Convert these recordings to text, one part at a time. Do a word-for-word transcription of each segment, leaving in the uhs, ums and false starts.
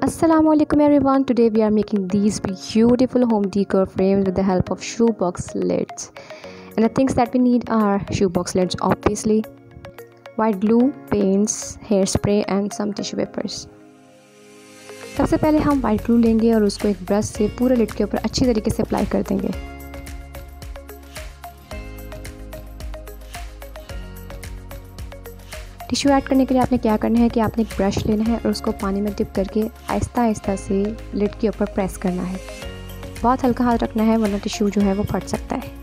Assalamualaikum everyone. Today we are making these beautiful home decor frames with the help of shoebox lids. And the things that we need are shoebox lids obviously, white glue, paints, hairspray and some tissue papers. सबसे पहले हम white glue लेंगे और उसको एक brush से पूरे lid के ऊपर अच्छी तरीके से अप्लाई कर देंगे। टिश्यू ऐड करने के लिए आपने क्या करना है कि आपने एक ब्रश लेना है और उसको पानी में डिप करके आहिस्ता आहिस्ता से लिड के ऊपर प्रेस करना है। बहुत हल्का हाथ रखना है वरना टिश्यू जो है वो फट सकता है।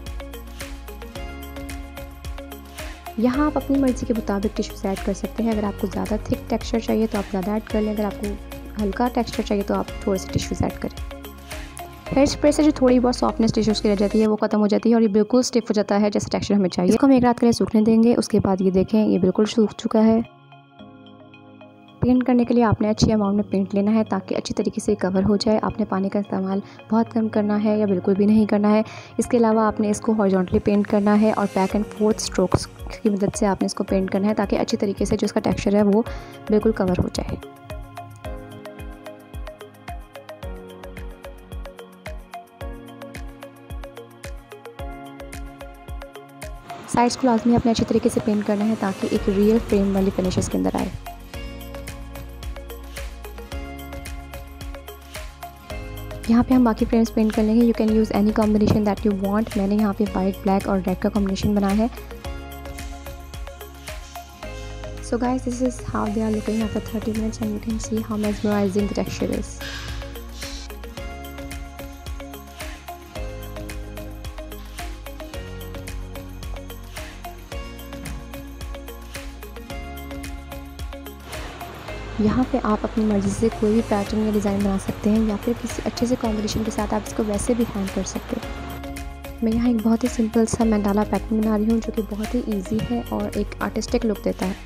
यहाँ आप अपनी मर्ज़ी के मुताबिक टिश्यूज़ ऐड कर सकते हैं। अगर आपको ज़्यादा थिक टेक्सचर चाहिए तो आप ज़्यादा ऐड कर लें, अगर आपको हल्का टेक्सचर चाहिए तो आप थोड़े से टिश्यूज़ ऐड करें। हेयर स्प्रे से जो थोड़ी बहुत सॉफ्टनेस टिश्यूज़ की रह जाती है वो ख़त्म हो जाती है और ये बिल्कुल स्टिफ हो जाता है जैसे टेक्सचर हमें चाहिए। इसको हम एक रात के लिए सूखने देंगे। उसके बाद ये देखें ये बिल्कुल सूख चुका है। पेंट करने के लिए आपने अच्छी अमाउंट में पेंट लेना है ताकि अच्छी तरीके से कवर हो जाए। आपने पानी का इस्तेमाल बहुत कम करना है या बिल्कुल भी नहीं करना है। इसके अलावा आपने इसको हॉरिजॉन्टली पेंट करना है और बैक एंड फोर्थ स्ट्रोक्स की मदद से आपने इसको पेंट करना है ताकि अच्छी तरीके से जो इसका टेक्सचर है वो बिल्कुल कवर हो जाए। साइड्स को लाजमी आपने अच्छी तरीके से पेंट करना है ताकि एक रियल फ्रेम वाली फिनिश इसके अंदर आए। यहाँ पे हम बाकी फ्रेम्स पेंट कर लेंगे। You can use any combination that you want. मैंने यहाँ पे वाइट, ब्लैक और रेड का कॉम्बिनेशन बनाया है। So guys, this is how they are looking after thirty minutes and you can see how mesmerising the texture is. यहाँ पे आप अपनी मर्ज़ी से कोई भी पैटर्न या डिज़ाइन बना सकते हैं या फिर किसी अच्छे से कॉम्बिनेशन के साथ आप इसको वैसे भी हैंग कर सकते हैं। मैं यहाँ एक बहुत ही सिंपल सा मंडाला पैटर्न बना रही हूँ जो कि बहुत ही इजी है और एक आर्टिस्टिक लुक देता है।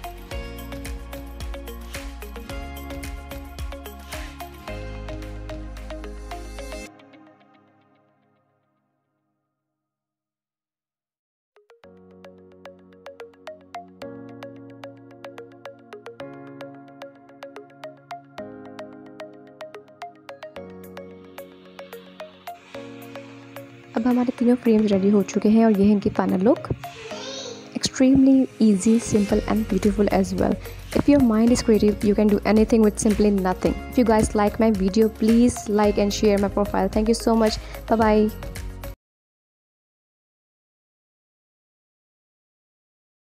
अब हमारे तीनों फ्रेम्स रेडी हो चुके हैं और ये है इनकी final look. Extremely easy, simple and beautiful as well. If your mind is creative, you can do anything with simply nothing. If you guys like my video, please like and share my profile. Thank you so much. Bye bye.